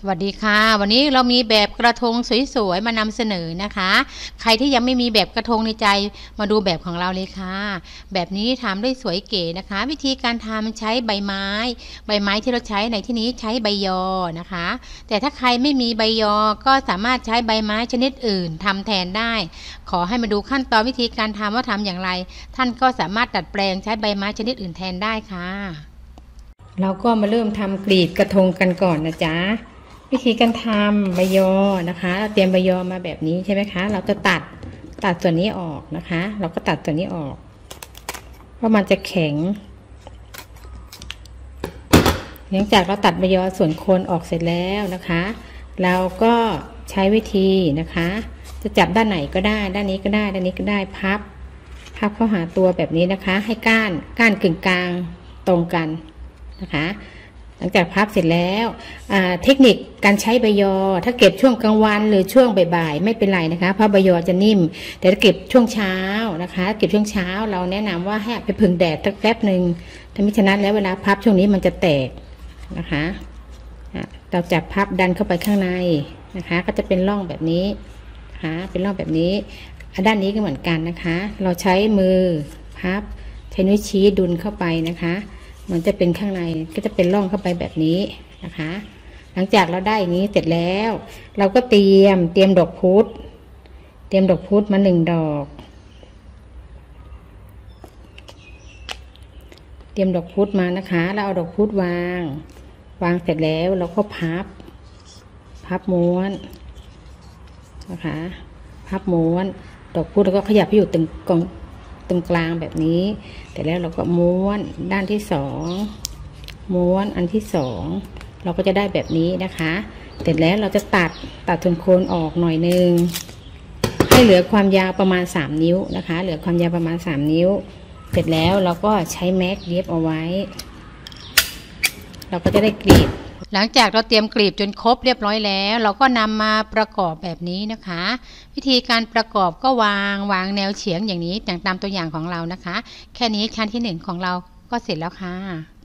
สวัสดีค่ะวันนี้เรามีแบบกระทงสวยๆมานำเสนอนะคะใครที่ยังไม่มีแบบกระทงในใจมาดูแบบของเราเลยค่ะแบบนี้ทำได้สวยเก๋นะคะวิธีการทำใช้ใบไม้ที่เราใช้ในที่นี้ใช้ใบยอนะคะแต่ถ้าใครไม่มีใบยอก็สามารถใช้ใบไม้ชนิดอื่นทำแทนได้ขอให้มาดูขั้นตอนวิธีการทำว่าทำอย่างไรท่านก็สามารถดัดแปลงใช้ใบไม้ชนิดอื่นแทนได้ค่ะเราก็มาเริ่มทำกลีบกระทงกันก่อนนะจ๊ะวิธีการทำใบยอนะคะเราเตรียมใบยอมาแบบนี้ใช่ไหมคะเราจะตัดส่วนนี้ออกนะคะเราก็ตัดส่วนนี้ออกเพราะมันจะแข็งหลังจากเราตัดใบยอส่วนโคนออกเสร็จแล้วนะคะเราก็ใช้วิธีนะคะจะจับด้านไหนก็ได้ด้านนี้ก็ได้ด้านนี้ก็ได้พับเข้าหาตัวแบบนี้นะคะให้ก้านกึ่งกลางตรงกันนะคะหลังจากพับเสร็จแล้วเทคนิคการใช้ใบยอถ้าเก็บช่วงกลางวันหรือช่วงบ่ายๆไม่เป็นไรนะคะเพราะใบยอจะนิ่มแต่ถ้าเก็บช่วงเช้านะคะเก็บช่วงเช้าเราแนะนำว่าให้ไปพึ่งแดดสักแป๊บหนึ่งถ้ามิฉะนั้นแล้วเวลาพับช่วงนี้มันจะแตกนะคะเราจับพับดันเข้าไปข้างในนะคะก็จะเป็นร่องแบบนี้นะคะเป็นร่องแบบนี้ด้านนี้ก็เหมือนกันนะคะเราใช้มือพับใช้นิ้วชี้ดุลเข้าไปนะคะมันจะเป็นข้างในก็จะเป็นร่องเข้าไปแบบนี้นะคะหลังจากเราได้อย่างนี้เสร็จแล้วเราก็เตรียมดอกพุธมา1 ดอกเตรียมดอกพุธมานะคะแล้วเอาดอกพุธวางเสร็จแล้วเราก็พับม้วนนะคะพับม้วนดอกพุธแล้วก็ขยับไปอยู่ตรงกลางแบบนี้แต่แล้วเราก็ม้วนด้านที่2ม้วนอันที่2เราก็จะได้แบบนี้นะคะเสร็จแล้วเราจะตัดส่วนโคนออกหน่อยนึงให้เหลือความยาวประมาณ3 นิ้วนะคะเหลือความยาวประมาณ3 นิ้วเสร็จแล้วเราก็ใช้แม็กเย็บเอาไว้เราก็จะได้กลีบหลังจากเราเตรียมกลีบจนครบเรียบร้อยแล้วเราก็นำมาประกอบแบบนี้นะคะวิธีการประกอบก็วางแนวเฉียงอย่างนี้ตามตัวอย่างของเรานะคะแค่นี้ชั้นที่1ของเราก็เสร็จแล้วค่ะ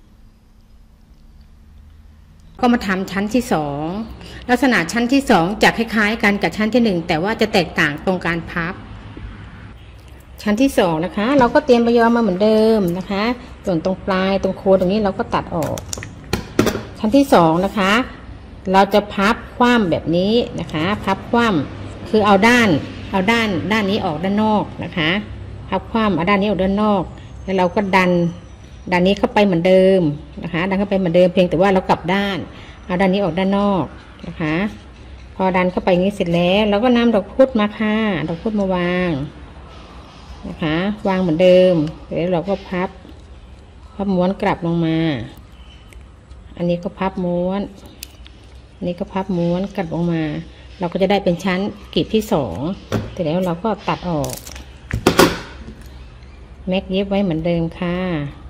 ก็มาทำชั้นที่2ลักษณะชั้นที่2จะคล้ายๆกันกับชั้นที่1แต่ว่าจะแตกต่างตรงการพับชั้นที่2นะคะเราก็เตรียมใบยอมาเหมือนเดิมนะคะส่วนตรงปลายตรงโคนตรงนี้เราก็ตัดออกชั้นที่2นะคะเราจะพับคว่ำแบบนี้นะคะพับคว่ำคือเอาด้านนี้ออกด้านนอกนะคะพับคว่ำเอาด้านนี้ออกด้านนอกแล้วเราก็ดันนี้เข้าไปเหมือนเดิมนะคะดันเข้าไปเหมือนเดิมเพียงแต่ว่าเรากลับด้านเอาด้านนี้ออกด้านนอกนะคะพอดันเข้าไปอย่างนี้เสร็จแล้วเราก็นำดอกพุธมาค่ะดอกพุธมาวางนะคะวางเหมือนเดิมแล้วเราก็พับม้วนกลับลงมาอันนี้ก็พับม้วนอันนี้ก็พับม้วนกลับลงมาเราก็จะได้เป็นชั้นกลีบที่2แต่แล้วเราก็ตัดออกแม็กเย็บไว้เหมือนเดิมค่ะ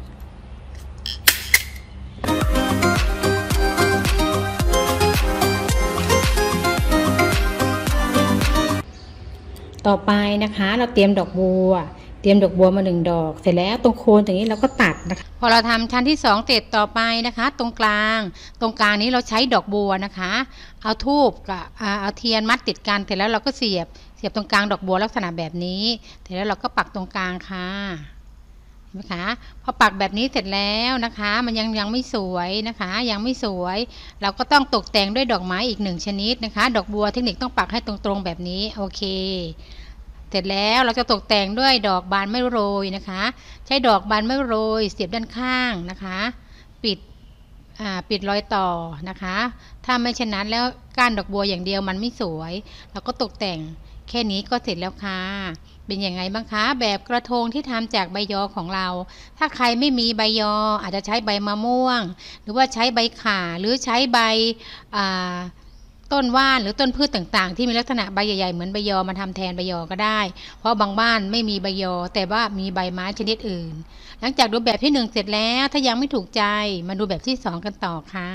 ต่อไปนะคะเราเตรียมดอกบัวมา1 ดอกเสร็จแล้วตรงโคนตรงนี้เราก็ตัดนะคะพอเราทำชั้นที่2เสร็จต่อไปนะคะตรงกลางนี้เราใช้ดอกบัวนะคะเอาธูปกับเอาเทียนมัดติดกันเสร็จแล้วเราก็เสียบตรงกลางดอกบัวลักษณะแบบนี้เสร็จแล้วเราก็ปักตรงกลางค่ะเห็นไหมคะพอปักแบบนี้เสร็จแล้วนะคะมันยังไม่สวยนะคะยังไม่สวยเราก็ต้องตกแต่งด้วยดอกไม้อีก1 ชนิดนะคะดอกบัวเทคนิคต้องปักให้ตรงๆแบบนี้โอเคเสร็จแล้วเราจะตกแต่งด้วยดอกบานไม่โรยนะคะใช้ดอกบานไม่โรยเสียบด้านข้างนะคะปิดรอยต่อนะคะถ้าไม่เช่นนั้นแล้วก้านดอกบัวอย่างเดียวมันไม่สวยเราก็ตกแต่งแค่นี้ก็เสร็จแล้วค่ะเป็นยังไงบ้างคะแบบกระทงที่ทำจากใบยอของเราถ้าใครไม่มีใบยออาจจะใช้ใบมะม่วงหรือว่าใช้ใบข่าหรือใช้ใบต้นว่านหรือต้นพืชต่างๆที่มีลักษณะใบใหญ่ๆเหมือนใบยอมาทำแทนใบยอก็ได้เพราะบางบ้านไม่มีใบยอแต่ว่ามีใบไม้ชนิดอื่นหลังจากดูแบบที่1เสร็จแล้วถ้ายังไม่ถูกใจมาดูแบบที่2กันต่อค่ะ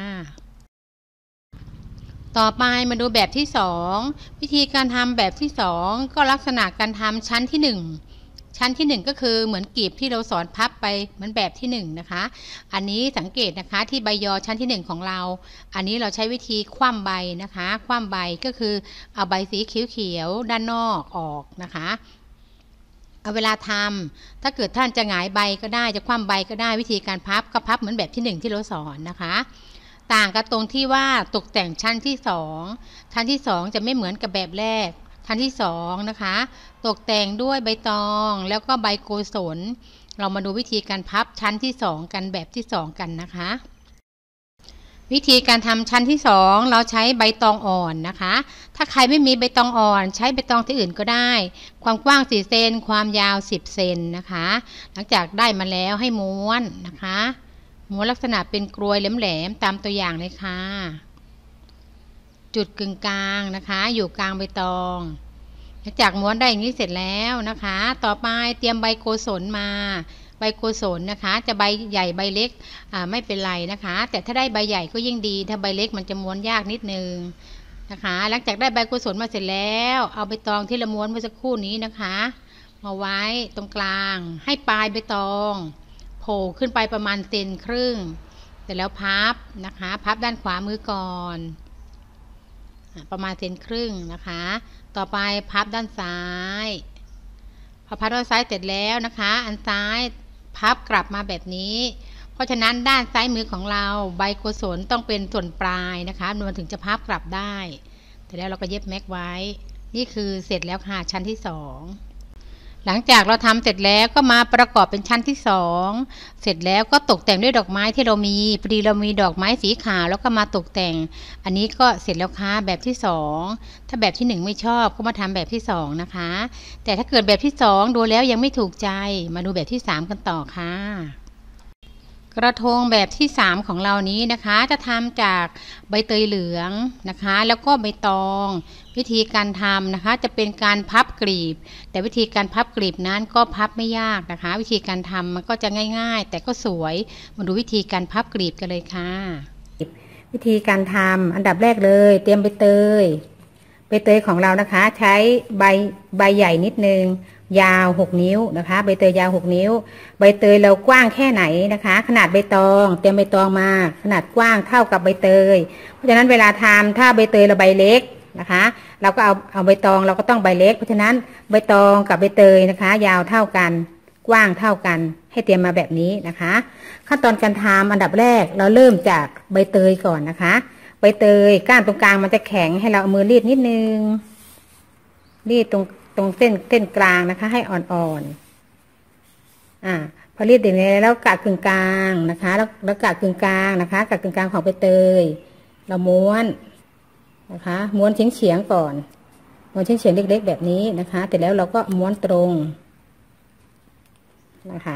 ต่อไปมาดูแบบที่2วิธีการทำแบบที่2ก็ลักษณะการทำชั้นที่1 ชั้นที่1ก็คือเหมือนกลีบที่เราสอนพับไปเหมือนแบบที่1นะคะอันนี้สังเกตนะคะที่ใบยอชั้นที่1ของเราอันนี้เราใช้วิธีคว่ำใบนะคะคว่ำใบก็คือเอาใบสีเขียวๆด้านนอกออกนะคะเอาเวลาทำถ้าเกิดท่านจะหงายใบก็ได้จะคว่ำใบก็ได้วิธีการพับก็พับเหมือนแบบที่1ที่เราสอนนะคะต่างกันตรงที่ว่าตกแต่งชั้นที่2ชั้นที่2จะไม่เหมือนกับแบบแรกชั้นที่2นะคะตกแต่งด้วยใบตองแล้วก็ใบโกศลเรามาดูวิธีการพับชั้นที่2กันแบบที่2กันนะคะวิธีการทำชั้นที่2เราใช้ใบตองอ่อนนะคะถ้าใครไม่มีใบตองอ่อนใช้ใบตองที่อื่นก็ได้ความกว้าง4เซนความยาว10เซนนะคะหลังจากได้มาแล้วให้ม้วนนะคะม้วนลักษณะเป็นกรวยแหลมๆตามตัวอย่างเลยค่ะจุดกึ่งกลางนะคะอยู่กลางใบตองหลังจากม้วนได้อย่างนี้เสร็จแล้วนะคะต่อไปเตรียมใบโกศลมาใบโกศลนะคะจะใบใหญ่ใบเล็กไม่เป็นไรนะคะแต่ถ้าได้ใบใหญ่ก็ยิ่งดีถ้าใบเล็กมันจะม้วนยากนิดนึงนะคะหลังจากได้ใบโกศลมาเสร็จแล้วเอาใบตองที่เราม้วนเมื่อสักครู่นี้นะคะมาไว้ตรงกลางให้ปลายใบตองโผล่ขึ้นไปประมาณเซนครึ่งเสร็จแล้วพับนะคะพับด้านขวามือก่อนประมาณเซนครึ่งนะคะต่อไปพับด้านซ้ายพอพับด้านซ้ายเสร็จแล้วนะคะอันซ้ายพับกลับมาแบบนี้เพราะฉะนั้นด้านซ้ายมือของเราใบโกศลต้องเป็นส่วนปลายนะคะมันถึงจะพับกลับได้แต่แล้วเราก็เย็บแม็กไว้นี่คือเสร็จแล้วค่ะชั้นที่2หลังจากเราทำเสร็จแล้วก็มาประกอบเป็นชั้นที่2เสร็จแล้วก็ตกแต่งด้วยดอกไม้ที่เรามีพอดีเรามีดอกไม้สีขาวแล้วก็มาตกแต่งอันนี้ก็เสร็จแล้วค่ะแบบที่2ถ้าแบบที่1ไม่ชอบก็มาทำแบบที่2นะคะแต่ถ้าเกิดแบบที่2ดูแล้วยังไม่ถูกใจมาดูแบบที่3กันต่อค่ะกระทงแบบที่3ของเรานี้นะคะจะทำจากใบเตยเหลืองนะคะแล้วก็ใบตองวิธีการทำนะคะจะเป็นการพับกลีบแต่วิธีการพับกลีบนั้นก็พับไม่ยากนะคะวิธีการทำมันก็จะง่ายๆแต่ก็สวยมาดูวิธีการพับกลีบกันเลยค่ะวิธีการทำอันดับแรกเลยเตรียมใบเตยของเรานะคะใช้ใบใหญ่นิดนึงยาว6นิ้วนะคะใบเตยยาว6นิ้วใบเตยเรากว้างแค่ไหนนะคะขนาดใบตองเตรียมใบตองมาขนาดกว้างเท่ากับใบเตยเพราะฉะนั้นเวลาทำถ้าใบเตยเราใบเล็กนะคะเราก็เอาใบตองเราก็ต้องใบเล็กเพราะฉะนั้นใบตองกับใบเตยนะคะยาวเท่ากันกว้างเท่ากันให้เตรียมมาแบบนี้นะคะขั้นตอนการทำอันดับแรกเราเริ่มจากใบเตยก่อนนะคะใบเตยก้านตรงกลางมันจะแข็งให้เราเอามือรีดนิดนึงรีดตรงเส้นกลางนะคะให้อ่อนพอรีดอย่างนี้แล้วกะกึ่งกลางนะคะแล้วกะกึ่งกลางนะคะกะกึ่งกลางของใบเตยเราม้วนนะคะม้วนเฉียงก่อนม้วนเฉียงเล็กๆแบบนี้นะคะแต่แล้วเราก็ม้วนตรงนะคะ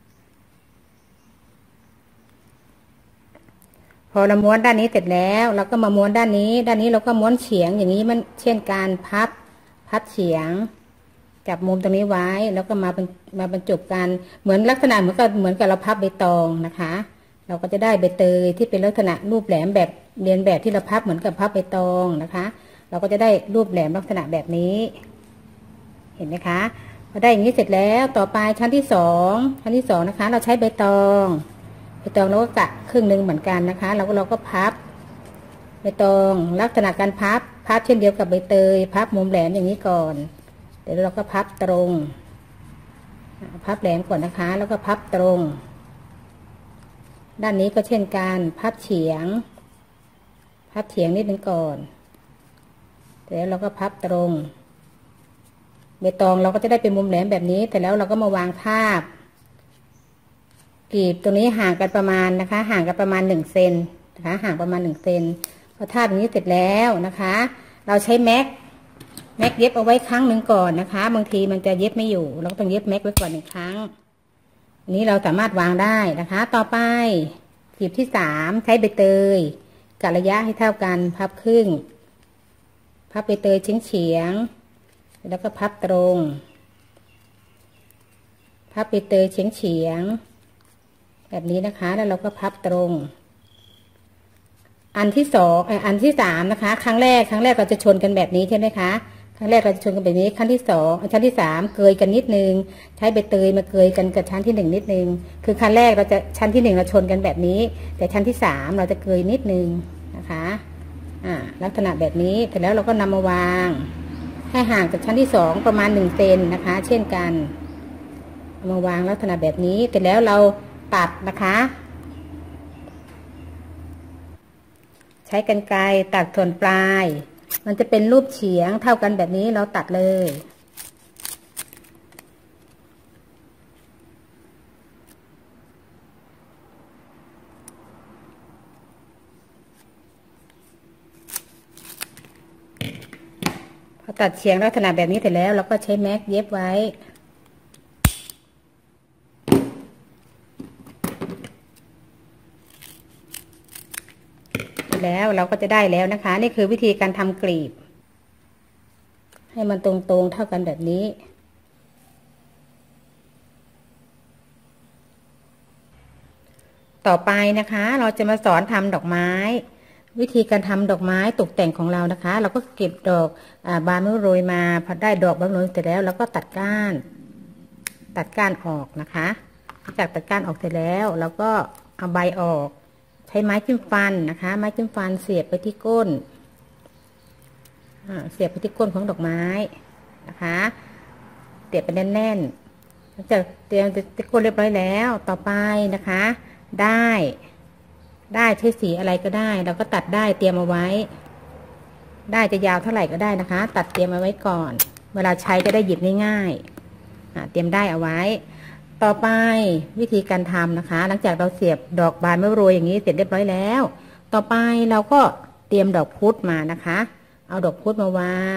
พอเราม้วนด้านนี้เสร็จแล้วเราก็มาม้วนด้านนี้เราก็ม้วนเฉียงอย่างนี้มันเช่นการพับเฉียงจับมุมตรงนี้ไว้แล้วก็มาบรรจบกันเหมือนลักษณะเหมือนกับเราพับใบตองนะคะเราก็จะได้ใบเตยที่เป็นลักษณะรูปแหลมแบบเรียนแบบที่เราพับเหมือนกับพับใบตองนะคะเราก็จะได้รูปแหลมลักษณะแบบนี้เห็นไหมคะพอได้อย่างนี้เสร็จแล้วต่อไปชั้นที่2นะคะเราใช้ใบตองเราก็กะครึ่งนึงเหมือนกันนะคะเราก็พับใบตองลักษณะการพับเช่นเดียวกับใบเตยพับมุมแหลมอย่างนี้ก่อนเดี๋ยวเราก็พับตรงพับแหลมก่อนนะคะแล้วก็พับตรงด้านนี้ก็เช่นกันพับเฉียงนิดนึงก่อนเดี๋ยวเราก็พับตรงใบตองเราก็จะได้เป็นมุมแหลมแบบนี้แต่แล้วเราก็มาวางทาบกลีบตรงนี้ห่างกันประมาณนะคะห่างกันประมาณ1เซนนะคะห่างประมาณ1เซนพอทาบอย่างนี้เสร็จแล้วนะคะเราใช้แม็กเย็บเอาไว้ครั้งหนึ่งก่อนนะคะบางทีมันจะเย็บไม่อยู่เราต้องเย็บแม็กไว้ก่อน1ครั้งอันนี้เราสามารถวางได้นะคะต่อไปกลีบที่3ใช้ใบเตยกะระยะให้เท่ากันพับครึ่งพับใบเตยเฉียงแล้วก็พับตรงพับใบเตยเฉียงแบบนี้นะคะแล้วเราก็พับตรงอันที่3นะคะครั้งแรกเราจะชนกันแบบนี้ใช่ไหมคะขั้นแรกเราจะชนกันแบบนี้ขั้นที่2ชั้นที่3เกยกันนิดนึงใช้ใบเตยมาเกยกันกับชั้นที่1นิดนึงคือขั้นแรกเราจะชั้นที่1เราชนกันแบบนี้แต่ชั้นที่3เราจะเกยนิดนึงนะคะลักษณะแบบนี้เสร็จแล้วเราก็นำมาวางให้ห่างจากชั้นที่2ประมาณ1 เซนนะคะเช่นกันมาวางลักษณะแบบนี้เสร็จแล้วเราตัดนะคะใช้กรรไกรตัดส่วนปลายมันจะเป็นรูปเฉียงเท่ากันแบบนี้เราตัดเลยพอตัดเฉียงลักษณะแบบนี้เสร็จแล้วเราก็ใช้แม็กเย็บไว้แล้วเราก็จะได้แล้วนะคะนี่คือวิธีการทำกลีบให้มันตรงๆเท่ากันแบบนี้ต่อไปนะคะเราจะมาสอนทำดอกไม้วิธีการทำดอกไม้ตกแต่งของเรานะคะเราก็เก็บดอกบานมะโรยมาพอได้ดอกบานมะโรยเสร็จแล้วเราก็ตัดก้านออกนะคะจากตัดก้านออกเสร็จแล้วเราก็เอาใบออกใช้ไม้จิ้มฟันนะคะไม้จิ้มฟันเสียบไปที่ก้นเสียบไปที่ก้นของดอกไม้นะคะเสียบไปแน่นๆหลังจากเตรียมที่ก้นเรียบร้อยแล้วต่อไปนะคะได้ใช้สีอะไรก็ได้เราก็ตัดได้เตรียมเอาไว้ได้จะยาวเท่าไหร่ก็ได้นะคะตัดเตรียมเอาไว้ก่อนเวลาใช้จะได้หยิบง่ายๆเตรียมได้เอาไว้ต่อไปวิธีการทำนะคะหลังจากเราเสียบดอกบานมะโรยอย่างนี้เสร็จเรียบร้อยแล้วต่อไปเราก็เตรียมดอกพุธมานะคะเอาดอกพุธมาวาง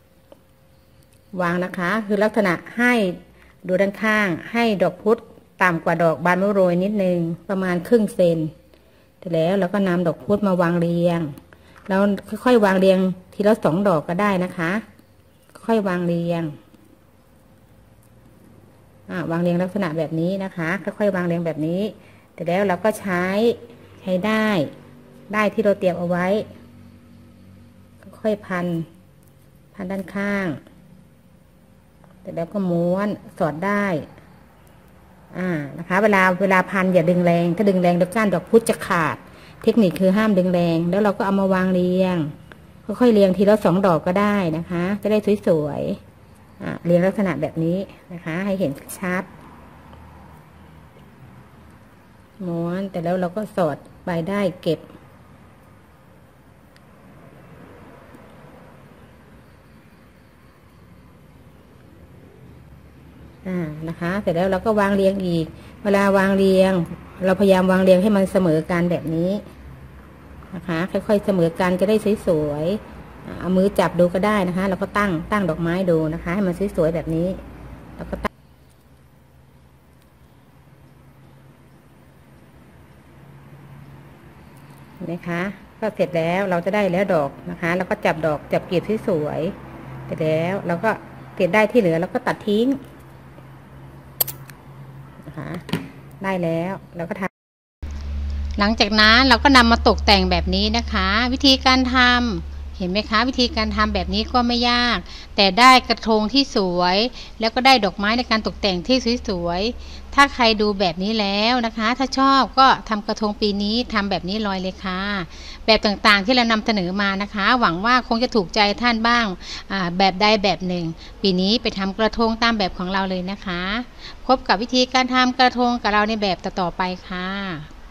นะคะคือลักษณะให้ดูด้านข้างให้ดอกพุธต่ำกว่าดอกบานมะโรยนิดนึงประมาณครึ่งเซนเสร็จแล้วเราก็นำดอกพุธมาวางเรียงแล้วค่อยๆวางเรียงทีละ2 ดอกก็ได้นะคะค่อยวางเรียงวางเรียงลักษณะแบบนี้นะคะค่อยๆวางเรียงแบบนี้แต่แล้วเราก็ใช้ได้ที่เราเตรียมเอาไว้ค่อยๆพันด้านข้างแต่แล้วก็ม้วนสอดได้นะคะเวลาพันอย่าดึงแรงถ้าดึงแรงดอกก้านดอกพุธจะขาดเทคนิคคือห้ามดึงแรงแล้วเราก็เอามาวางเรียงค่อยๆเรียงทีละ2 ดอกก็ได้นะคะจะได้สวยๆเรียงลักษณะแบบนี้นะคะให้เห็นชัดม้วนแต่แล้วเราก็สอดใบได้เก็บนะคะเสร็จแล้วเราก็วางเรียงอีกเวลาวางเรียงเราพยายามวางเรียงให้มันเสมอกันแบบนี้นะคะค่อยๆเสมอกันจะได้สวยๆเอามือจับดูก็ได้นะคะเราก็ตั้งดอกไม้ดูนะคะให้มันสวยๆแบบนี้แล้วก็นะคะก็เสร็จแล้วเราจะได้แล้วดอกนะคะแล้วก็จับกลีบสวยๆเสร็จแล้วเราก็เก็บได้ที่เหลือแล้วก็ตัดทิ้งได้แล้วเราก็ทำหลังจากนั้นเราก็นำมาตกแต่งแบบนี้นะคะวิธีการทำเห็นไหมคะวิธีการทำแบบนี้ก็ไม่ยากแต่ได้กระทงที่สวยแล้วก็ได้ดอกไม้ในการตกแต่งที่สวยๆถ้าใครดูแบบนี้แล้วนะคะถ้าชอบก็ทำกระทงปีนี้ทำแบบนี้ลอยเลยค่ะแบบต่างๆที่เรานำเสนอมานะคะหวังว่าคงจะถูกใจท่านบ้างแบบใดแบบหนึ่งปีนี้ไปทำกระทงตามแบบของเราเลยนะคะพบกับวิธีการทำกระทงกับเราในแบบต่อๆไปค่ะ